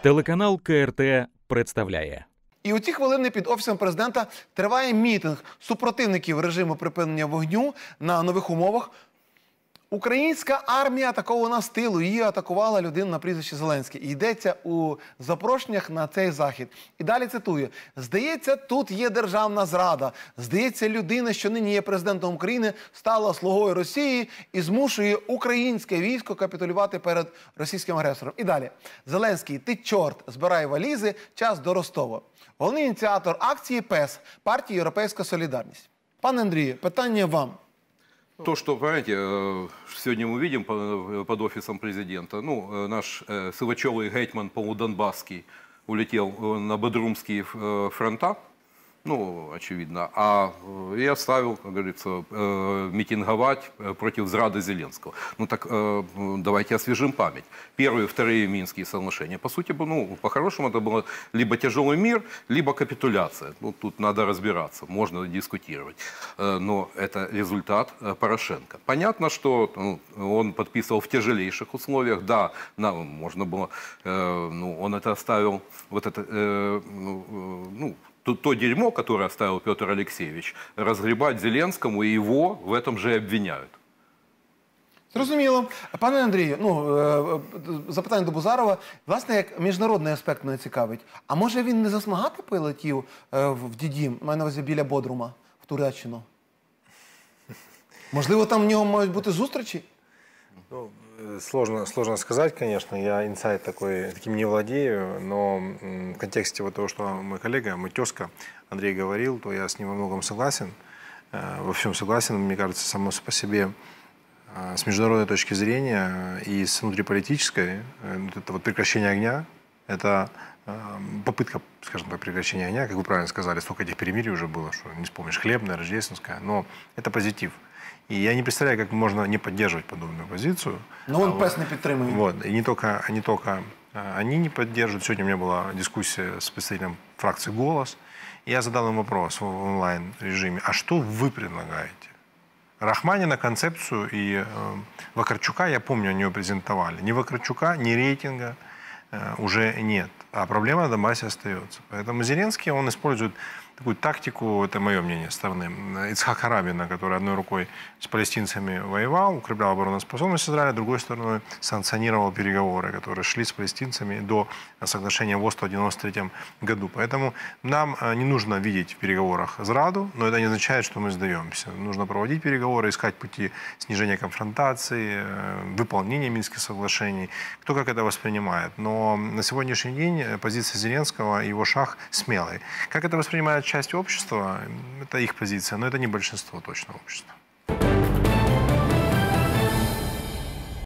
Телеканал КРТ представляє. І у ці хвилини під Офісом Президента триває мітинг супротивників режиму припинення вогню на нових умовах. Українська армія атакована з тилу. Її атакувала людина на прізвище Зеленський. І йдеться у запрошеннях на цей захід. І далі цитую. «Здається, тут є державна зрада. Здається, людина, що нині є президентом України, стала слугою Росії і змушує українське військо капітулювати перед російським агресором». І далі. «Зеленський, ти чорт, збирай валізи, час до Ростова». Головний ініціатор акції ПЕС, партії «Європейська солідарність». Пане Андрію, питання вам. То, что, понимаете, сегодня мы видим под Офисом Президента, наш сивачевый гетьман Донбасский улетел на Бодрумские фронта, очевидно, и оставил, как говорится, митинговать против зрады Зеленского. Давайте освежим память. Первые и вторые Минские соглашения, по сути, по-хорошему, это было либо тяжелый мир, либо капитуляция. Тут надо разбираться, можно дискутировать. Но это результат Порошенко. Понятно, что он подписывал в тяжелейших условиях, да, можно было, он это оставил, то дерьмо, которое оставил Петр Алексеевич, разгребать Зеленскому, и его в этом же обвиняют. Зрозуміло. Пане Андрію, запитання до Бузарова. Власне, як міжнародний аспект мене цікавить. А може він не засмагати полетів в Дідім, маю на увазі біля Бодрума, в Туреччину? Можливо, там в нього мають бути зустрічі? Сложно сказать, конечно, я инсайт таким не владею, но в контексте того, что мой коллега, мой тезка Андрей говорил, то я с ним во многом согласен, во всем согласен, мне кажется, само по себе, с международной точки зрения и с внутриполитической, это прекращение огня, это попытка, скажем так, прекращения огня, как вы правильно сказали, столько этих перемирий уже было, что не вспомнишь, Хлебная, Рождественская, но это позитив. И я не представляю, как можно не поддерживать подобную позицию. Но он ПЭС не поддерживает. И не только они не поддерживают. Сегодня у меня была дискуссия с представителем фракции «Голос». И я задал им вопрос в онлайн-режиме. А что вы предлагаете? Рахманина концепцию и Вакарчука, я помню, они ее презентовали. Ни Вакарчука, ни рейтинга уже нет. А проблема на Донбассе остается. Поэтому Зеленский, он использует такую тактику, это мое мнение, стороны Ицхака Рабина, который одной рукой с палестинцами воевал, укреплял обороноспособность Израиля, другой стороной санкционировал переговоры, которые шли с палестинцами до соглашения в Осло в 1993 году. Поэтому нам не нужно видеть в переговорах зраду, но это не означает, что мы сдаемся. Нужно проводить переговоры, искать пути снижения конфронтации, выполнения Минских соглашений, кто как это воспринимает. Но на сегодняшний день позиция Зеленского и его шаг смелый. Как это воспринимает часть общества, это их позиция, но это не большинство точно общества.